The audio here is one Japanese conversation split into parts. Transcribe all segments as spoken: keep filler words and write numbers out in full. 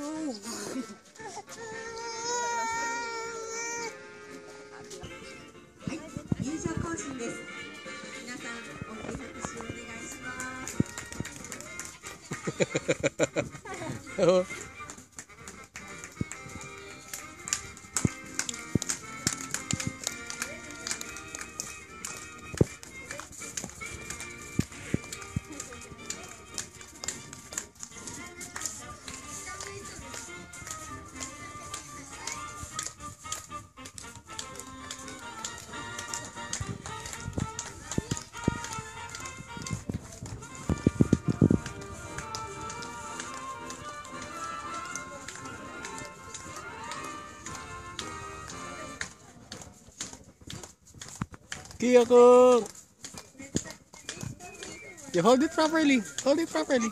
入場行進です。皆さん、大きい拍手をお願いします。 Kia kung, you hold it properly. Hold it properly.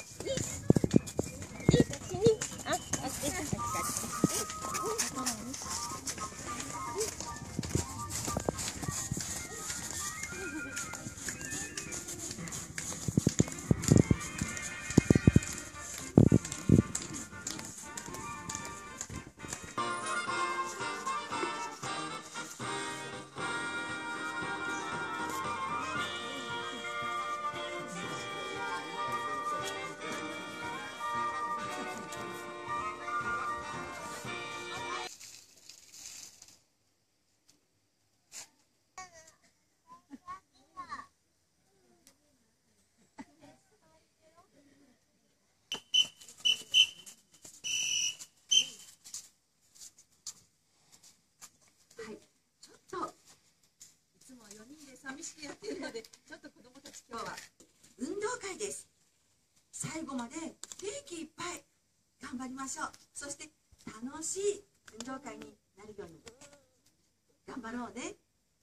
寂しくやってるので、ちょっと子どもたち今日は運動会です。最後まで元気いっぱい頑張りましょう。そして楽しい運動会になるように頑張ろうね。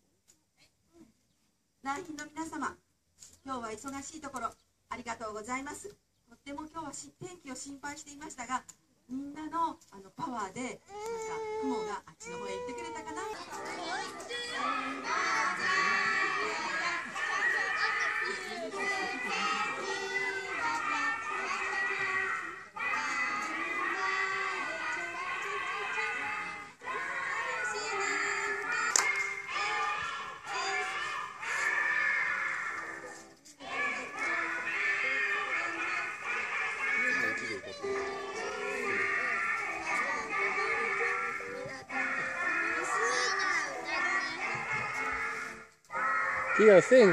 来賓の皆様、今日は忙しいところありがとうございます。とっても今日は天気を心配していましたが、みんなのあのパワーでなんか雲があっちの方へ行ってくれたかな。 Kia, sing.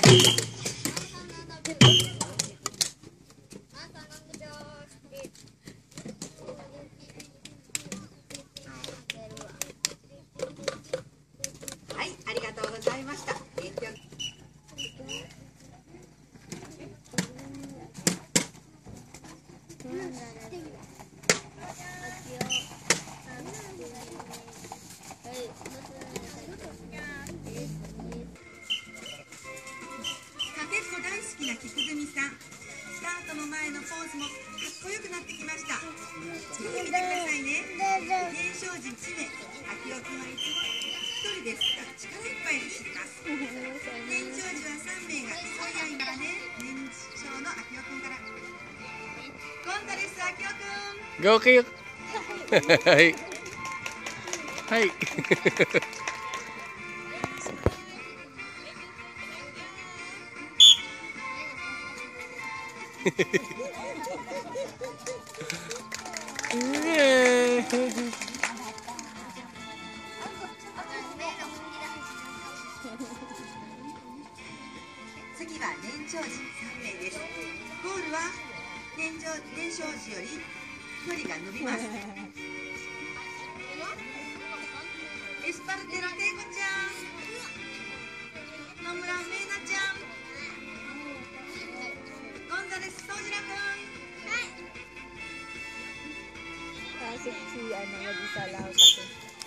はい、ありがとうございました。勉強かけっこ大好きな菊組さん、スタートの前のポーズもかっこよくなってきました。ぜひ見てくださいね。年少時いち名、秋代くんはいつも一人ですが力いっぱい走ります。年長時はさん名が競い合いからね。年少の秋代くんから今度です。秋代くん Go, Kiyok! はい。はい。 次は年長時さん名です。ゴールは年長年少時より距離が伸びます。エスパルテラテイコちゃん、野村メイナちゃん、ゴンザレスソジラくん。 Kasi si ano, mag-isalaw kasi.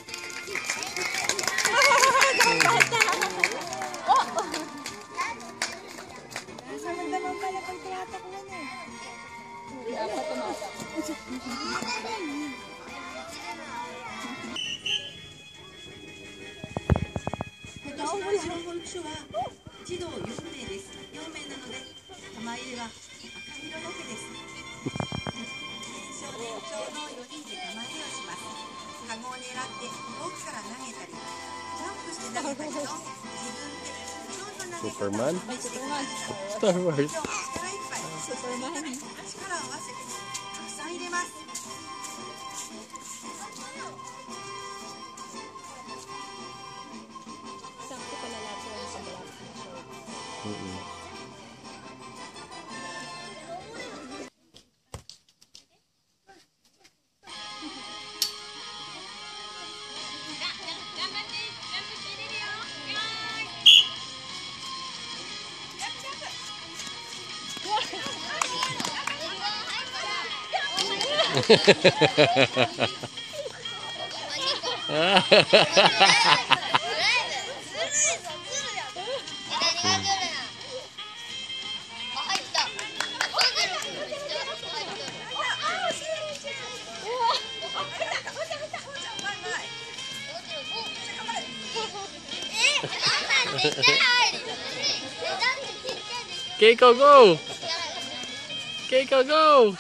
Nasa naman pala pag tiyatak na niya. Hindi ako tumatak. 今年の小保育所は児童よん名です。よん名なので玉入れは赤色だけです。年少年長のよにんで玉入れをします。カゴを狙って遠くから投げたりジャンプして投げたりと自分でどんどん投げ方を試してきました。 Star Wars. 今日も力いっぱい力を合わせてたくさん入れます。 Sakto pala lahat sila sa black. Mm-mm. Keiko, go! Keiko, go!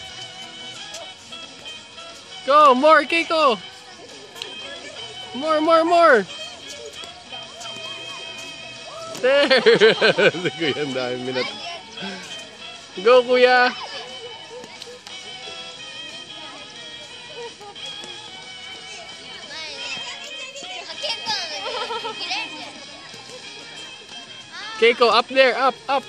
Go! More, Keiko! More, more, more! There! Si Kuya, ang dami minat. Go, Kuya! Keiko, up there! Up, up!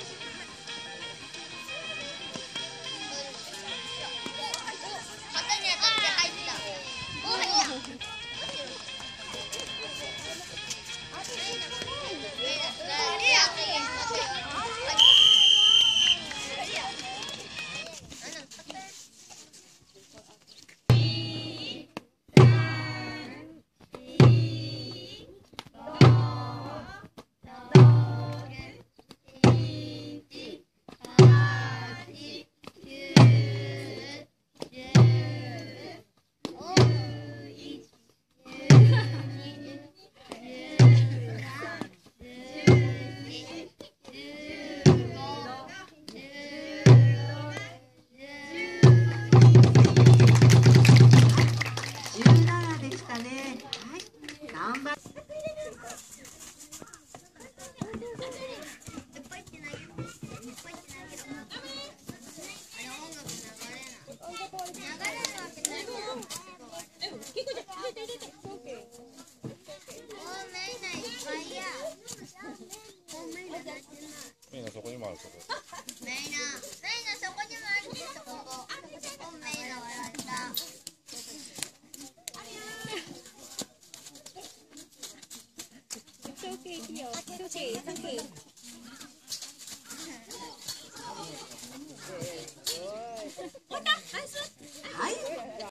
Oh, may na, iba ya. Oh, may na. メイナ、メイナ、そこにもあるね、そこ。そこメイナ笑った。 It's okay, Tio. It's okay, it's okay.